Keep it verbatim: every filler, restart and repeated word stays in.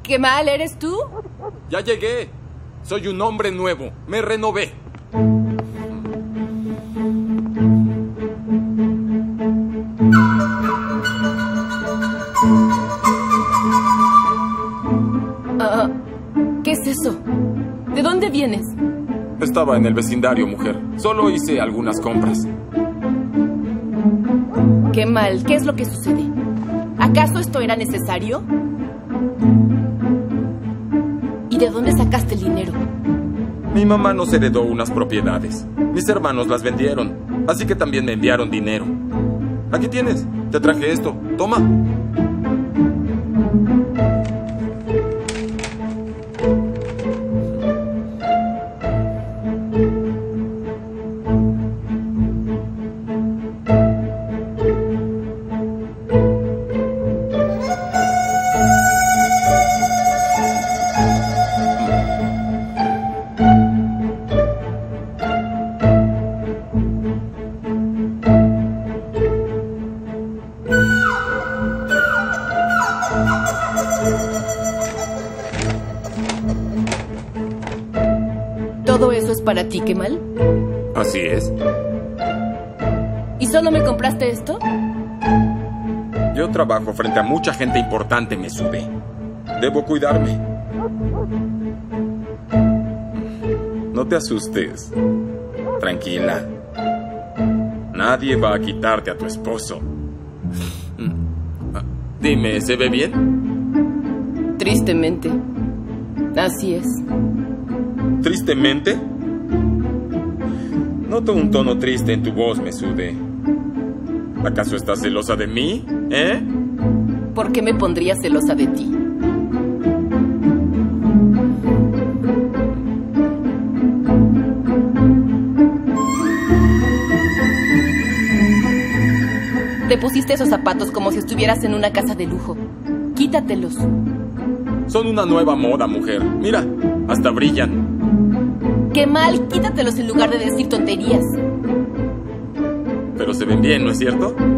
¿Qué mal eres tú? Ya llegué. Soy un hombre nuevo. Me renové. Uh, ¿Qué es eso? ¿De dónde vienes? Estaba en el vecindario, mujer. Solo hice algunas compras. Qué mal. ¿Qué es lo que sucede? ¿Acaso esto era necesario? ¿Y de dónde sacaste el dinero? Mi mamá nos heredó unas propiedades. Mis hermanos las vendieron. Así que también me enviaron dinero. Aquí tienes. Te traje esto. Toma. ¿Todo eso es para ti, Kemal? Así es. ¿Y solo me compraste esto? Yo trabajo frente a mucha gente importante, Mesude. Debo cuidarme. No te asustes. Tranquila. Nadie va a quitarte a tu esposo. Dime, ¿se ve bien? Tristemente. Así es. ¿Tristemente? Noto un tono triste en tu voz, Mesude. ¿Acaso estás celosa de mí? ¿Eh? ¿Por qué me pondría celosa de ti? Te pusiste esos zapatos como si estuvieras en una casa de lujo. Quítatelos. Son una nueva moda, mujer. Mira, hasta brillan. ¡Qué mal! Quítatelos en lugar de decir tonterías. Pero se ven bien, ¿no es cierto?